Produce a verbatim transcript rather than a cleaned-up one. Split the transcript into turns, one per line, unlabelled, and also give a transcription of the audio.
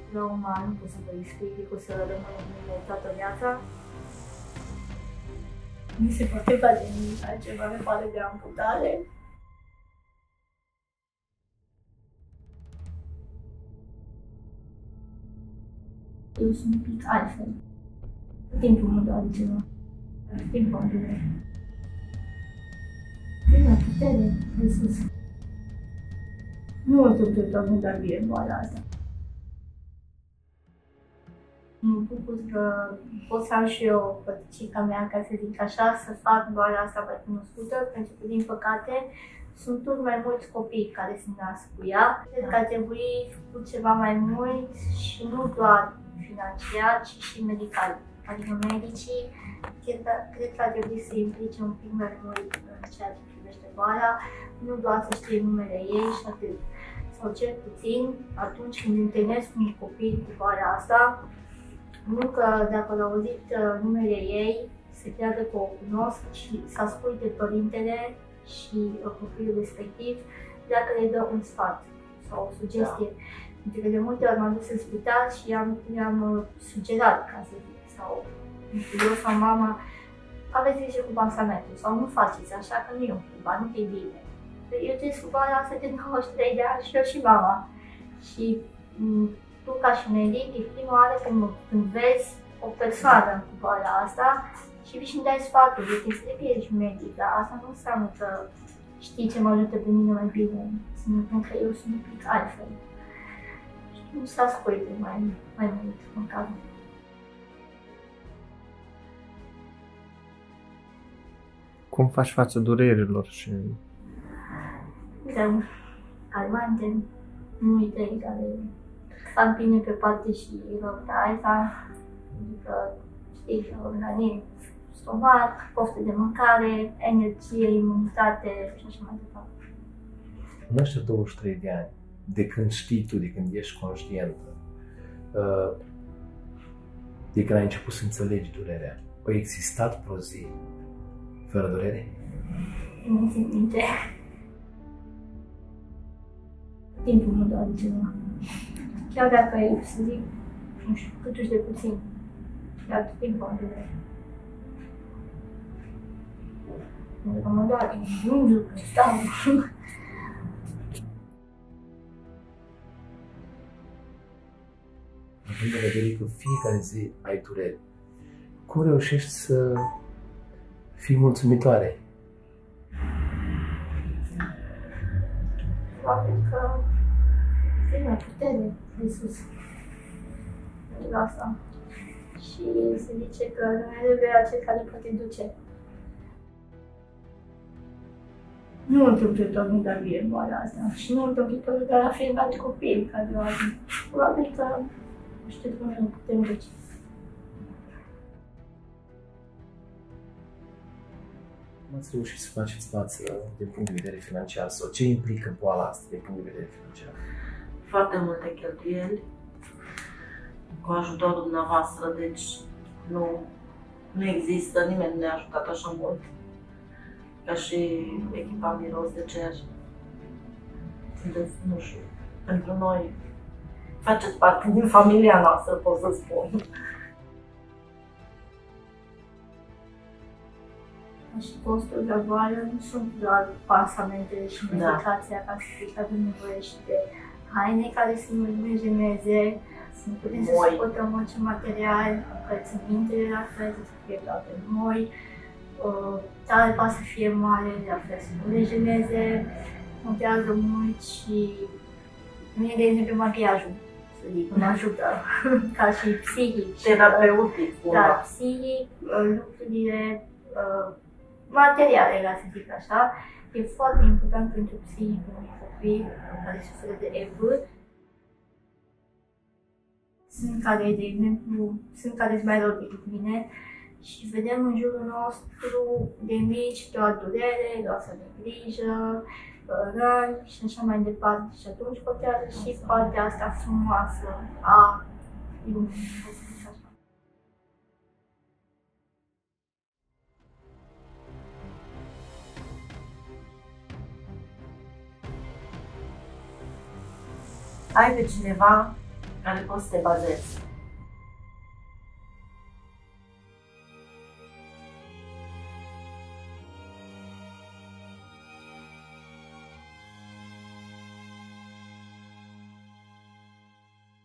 Trauma nu pot să vă explic, că o să rămână în mine toată viața. Nu se poate face nimic altceva, mi pare de amputare. Eu sunt un pic altfel. Tot timpul mă doare ceva. Tot timpul am durere. Prima putere de sus. Nu o să nu dar bine boala asta. Mă bucur că pot să am și eu păticica mea, ca să zic așa, să fac boala asta mai cunoscută, pentru că, din păcate, sunt tot mai mulți copii care se nasc cu ea. Cred că ar trebui făcut ceva mai mult și nu doar financiar, ci și medical. Adică medicii, cred că, cred că ar trebui să implice un pic mai mult în ceea ce privește boala, nu doar să știe numele ei și atât. Sau cel puțin, atunci când întâlnesc un copil cu boala asta, nu că dacă l-au auzit numele ei, să creadă că o cunosc și să asculte părintele și copilul respectiv dacă le dă un sfat sau o sugestie. Da. Pentru că de multe ori m-am dus în spital și i-am sugerat, ca să zic, sau eu sau mama, aveți grijă cu pansamentul sau nu faceți așa că nu e ok, ba nu e bine. Eu trăiesc cu boala asta de nouăzeci și trei de ani și eu și mama. Și tu, ca și medic, e prima oară când, când vezi o persoană cu boala asta și vii și îmi dai sfaturi. Eu trebuie să ești medic, dar asta nu înseamnă că știi ce mă ajută pe mine mai bine. Înseamnă că eu sunt un pic altfel. Și nu să asculte mai, mai mult, măcar.
Cum faci față durerilor și...
Dăm calmante, multe care fac bine pe parte și rău pe alta. Adică, știi, organic, stomac, poftă de mâncare, energie, imunitate și așa mai departe.
În ăștia douăzeci și trei de ani, de când știi tu, de când ești conștientă, de când ai început să înțelegi durerea, a existat vreo zi fără durere?
Nu țin minte. Timpul mă doare ceva. Chiar dacă e, să zic, nu știu, câtuși de puțin, dar tot timpul am durere. Pentru că mă doare, nu duc, stau.
Având în vedere că fiecare zi ai durere, cum reușești să fii mulțumitoare?
Probabil că e mai putere de sus. Pentru asta. Și se zice că Dumnezeu era cel care poate duce. Nu întâmplător nu da bine boala asta și nu întâmplător doar la fiecare copil care o are. Probabil că nu știu cum nu putem duce.
Cum ați reușit să faceți față din punct de vedere financiar sau ce implică boala asta din punct de vedere financiar?
Foarte multe cheltuieli cu ajutorul dumneavoastră, deci nu, nu există, nimeni nu ne-a ajutat așa mult ca și echipa Miros de Cer. Sunteți, nu știu, pentru noi faceți parte din familia noastră, pot să spun.
Și costul de boală nu sunt doar pansamentele și medicația, ca să zic, avem nevoie și de haine care să nu igieneze, să nu putem să suportăm orice material, încălțămintele la fel, să fie toate noi, talpa să fie mare, la fel să nu igieneze, contează mult și mine, de exemplu, machiajul, să zic, mă ajută, ca și psihic.
Terapeutic,
da, psihic, lucrurile, materiale, ca să zic așa, e foarte important pentru psihicul unui copil care suferă de E V. Sunt care, de exemplu, sunt care sunt mai rău decât mine și vedem în jurul nostru de mici doar durere, doar să ne grijă, răni și așa mai departe. Și atunci contează și partea asta frumoasă a lumii.
Ai pe cineva care poți să te bazezi.